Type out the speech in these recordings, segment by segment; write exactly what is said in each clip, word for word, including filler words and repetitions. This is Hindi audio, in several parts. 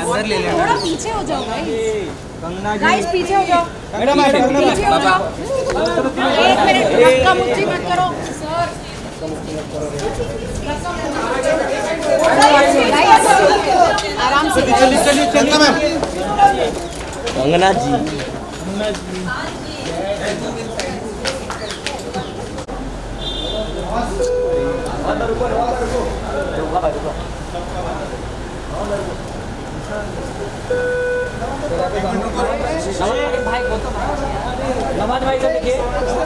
अंदर ले लेना। थोड़ा पीछे हो जाओ गाइस। कंगना जी गाइस पीछे हो जाओ। मैडम मैडम पीछे हो जाओ। एक मिनट धक्का मुक्की मत करो सर। आराम से चलिए चलिए चलिए मैम। कंगना जी कंगना जी भाई गौतम नवाज भाई को देखिए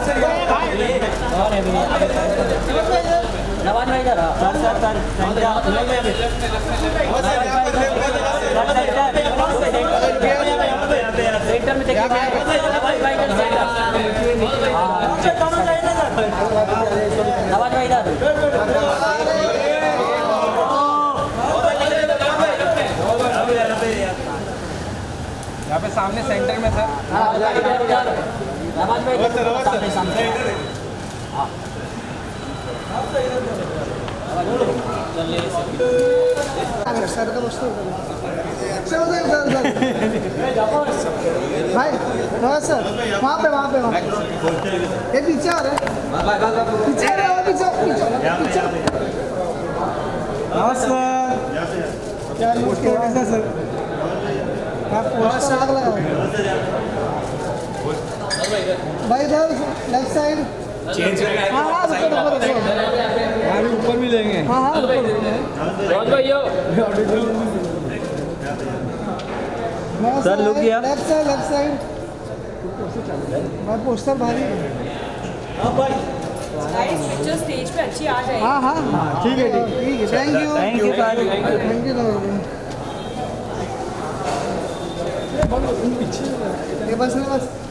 नवाज भाई इधर सर सर सर सेंटर में देखिए नवाज भाई नवाज भाई इधर यहाँ पे सामने सेंटर में सर। नवाज भाई सामने सामने सर का दोस्तों चलो सर सर भाई नवाज सर वहाँ पे वहाँ पे वहाँ ये पीछे आ रहा है पीछे आ रहा है पीछे पीछे नमस्कार क्या पोस्टर कैसा सर? क्या पोस्टर आग लगा भाई इधर लेफ्ट साइड चेंज हाँ हाँ रुको रुको रुको यहाँ भी ऊपर भी लेंगे। हाँ हाँ रुको सर लुक किया लेफ्ट साइड लेफ्ट साइड भाई पोस्टर भारी गाइस पिक्चर स्टेज पे अच्छी आ जाएगी। हाँ हाँ ठीक है ठीक ठीक है thank you thank you thank you ये बस बस